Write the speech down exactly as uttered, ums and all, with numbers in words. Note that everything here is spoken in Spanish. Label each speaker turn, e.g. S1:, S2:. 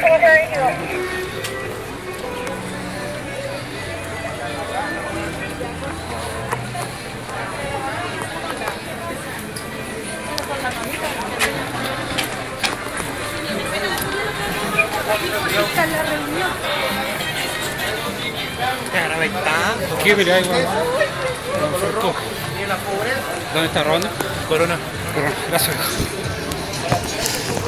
S1: Te grabé tanto.
S2: ¿Qué pelea igual? ¿Dónde está Ronda?
S1: Corona.
S2: Corona, gracias.